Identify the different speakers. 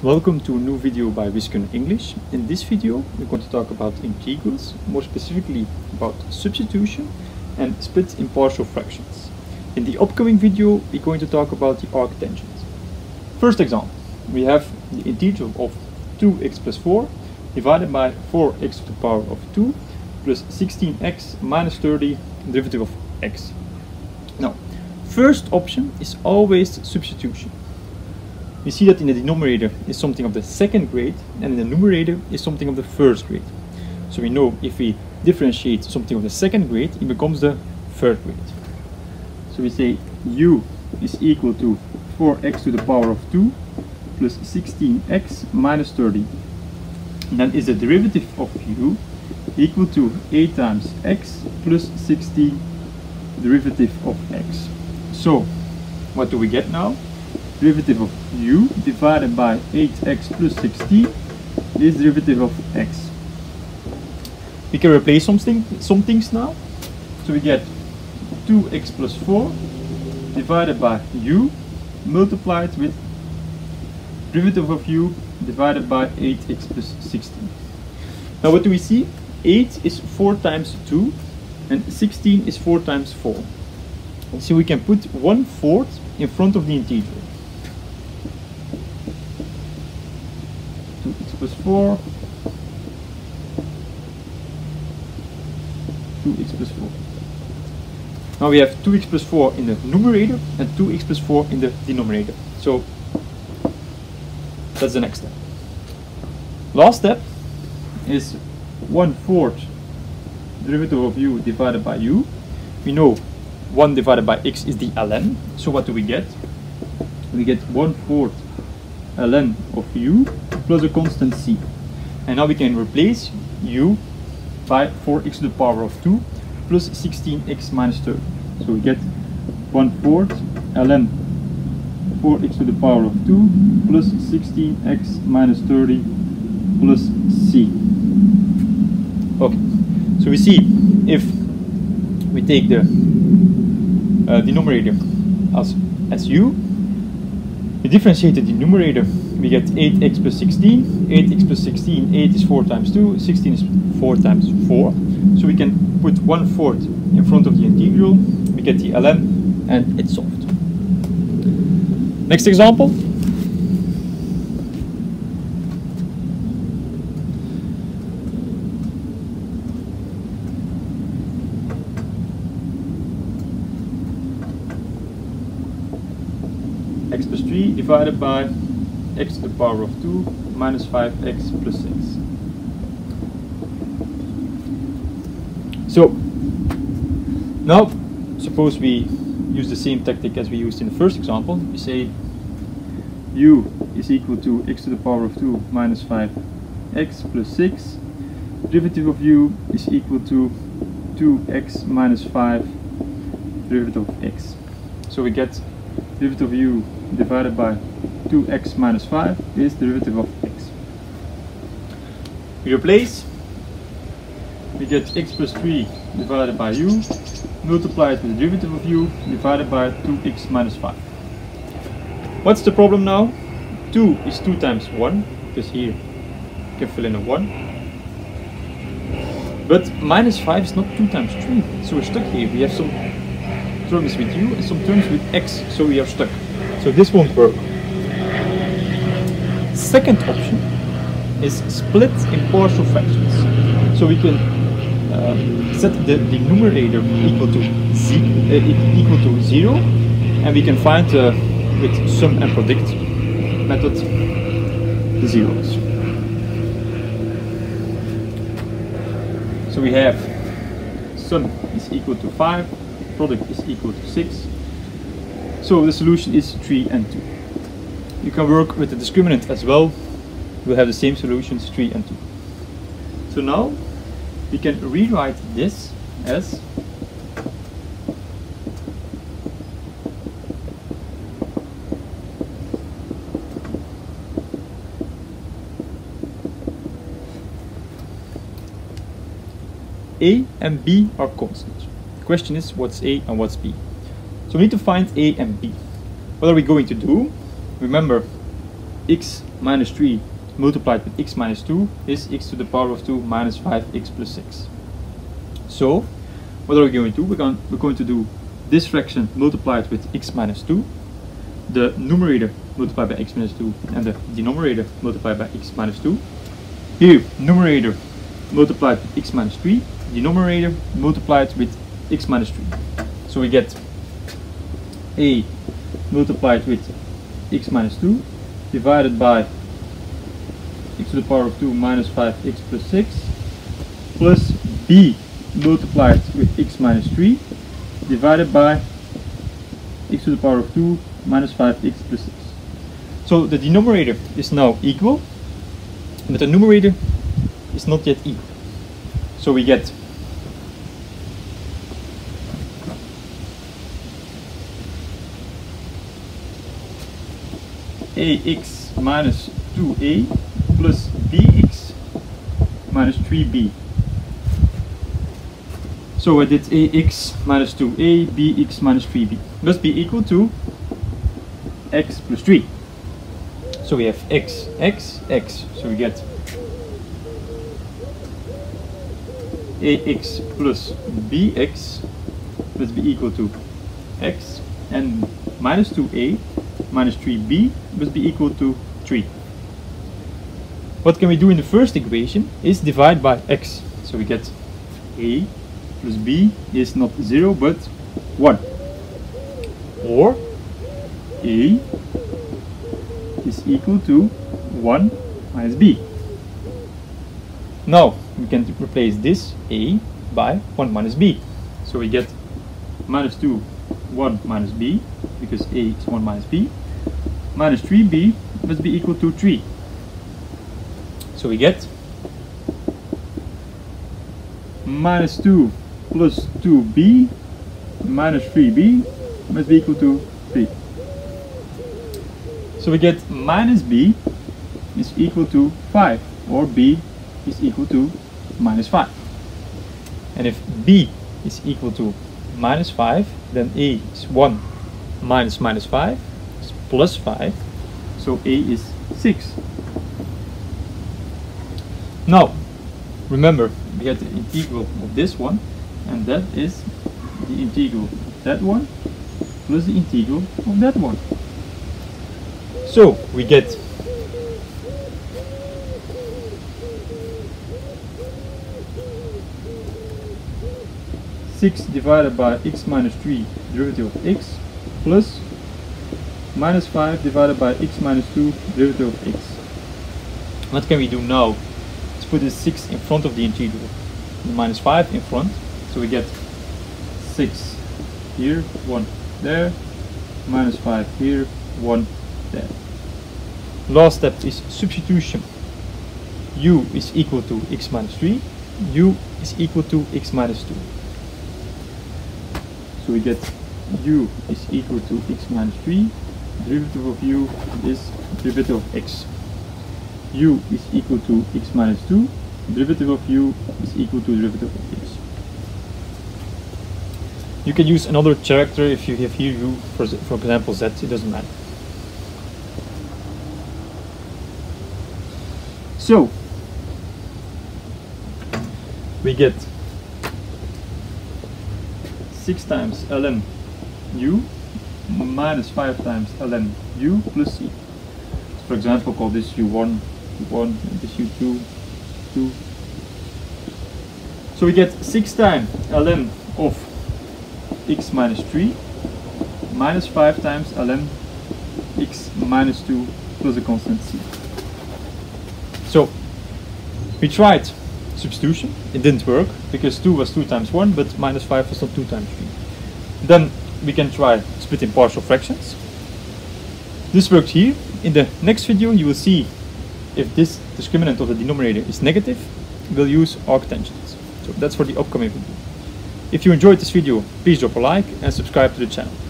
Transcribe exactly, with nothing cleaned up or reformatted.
Speaker 1: Welcome to a new video by Wiskunde English. In this video we're going to talk about integrals, more specifically about substitution and split in partial fractions. In the upcoming video we're going to talk about the arctangent. First example, we have the integral of two x plus four divided by four x to the power of two plus sixteen x minus thirty derivative of x. Now, first option is always substitution. We see that in the denominator is something of the second grade and in the numerator is something of the first grade. So we know if we differentiate something of the second grade, it becomes the third grade. So we say u is equal to four x to the power of two plus sixteen x minus thirty. And then is the derivative of u equal to eight times x plus sixteen derivative of x. So what do we get now? Derivative of u divided by eight x plus sixteen is derivative of x. We can replace something, some things now. So we get two x plus four divided by u multiplied with derivative of u divided by eight x plus sixteen. Now what do we see? eight is four times two and sixteen is four times four. So we can put one fourth in front of the integral. two x plus four, two x plus four. Now we have two x plus four in the numerator and two x plus four in the denominator. So that's the next step. Last step is one fourth derivative of u divided by u. We know one divided by x is the ln. So what do we get? We get one fourth ln of u plus a constant c. And now we can replace u by four x to the power of two plus sixteen x minus thirty. So we get one fourth ln four x to the power of two plus sixteen x minus thirty plus c. Okay, so we see if we take the uh, denominator as, as u, we differentiate the numerator, we get eight x plus sixteen, eight x plus sixteen, eight is four times two, sixteen is four times four. So we can put one fourth in front of the integral, we get the ln, and it's solved. Next example. X plus three divided by x to the power of two minus five x plus six. So now suppose we use the same tactic as we used in the first example. We say u is equal to x to the power of two minus five x plus six. Derivative of u is equal to two x minus five derivative of x. So we get derivative of u divided by two x minus five is derivative of x. We replace, we get x plus three divided by u multiplied with the derivative of u divided by two x minus five. What's the problem now? two is two times one, because here you can fill in a one. But minus five is not two times three, so we're stuck here. We have some terms with u and some terms with x, so we are stuck. So this won't work. Second option is split in partial fractions. So we can uh, set the, the numerator equal to z, uh, equal to zero, and we can find uh, with sum and predict method the zeros. So we have sum is equal to five, product is equal to six. So the solution is three and two. You can work with the discriminant as well. We'll have the same solutions, three and two. So now we can rewrite this as a and b are constant. The question is what's a and what's b. So we need to find a and b. What are we going to do? Remember, x minus three multiplied with x minus two is x to the power of two minus five x plus six. So what are we going to do? We're going, we're going to do this fraction multiplied with x minus two, the numerator multiplied by x minus two, and the denominator multiplied by x minus two. Here, numerator multiplied with x minus three, denominator multiplied with x minus three. So we get a multiplied with x minus two divided by x to the power of two minus five x plus six, plus b multiplied with x minus three divided by x to the power of two minus five x plus six. So the denominator is now equal, but the numerator is not yet equal. So we get ax minus two a plus bx minus three b. So I did ax minus two a, bx minus three b must be equal to x plus three. So we have x, x, x. So we get ax plus bx must be equal to x, and minus two a minus three b must be equal to three. What can we do in the first equation is divide by x. So we get a plus b is not zero but one. Or a is equal to one minus b. Now we can replace this a by one minus b. So we get minus two, one minus b, because a is one minus b, minus three b must be equal to three. So we get minus two plus two b minus three b must be equal to three. So we get minus b is equal to five, or b is equal to minus five. And if b is equal to minus five, then a is one minus minus five is plus five, so a is six. Now remember, we had the integral of this one, and that is the integral of that one plus the integral of that one. So we get six divided by x minus three derivative of x plus minus five divided by x minus two derivative of x. What can we do now? Let's put this six in front of the integral, the minus five in front, so we get six here, one there, minus five here, one there. Last step is substitution. U is equal to x minus three, u is equal to x minus two. So we get u is equal to x minus three, derivative of u is derivative of x. U is equal to x minus two, derivative of u is equal to derivative of x. You can use another character if you have here u, for, for example z, it doesn't matter. So we get six times ln u minus five times ln u plus c. So for example, call this u one, u one, and this u two, two. So we get six times ln of x minus three minus five times ln x minus two plus a constant c. So we tried substitution, it didn't work because two was two times one, but minus five was not two times three. Then we can try splitting partial fractions. This worked here. In the next video you will see if this discriminant of the denominator is negative, we'll use arctangents. So that's for the upcoming video. If you enjoyed this video, please drop a like and subscribe to the channel.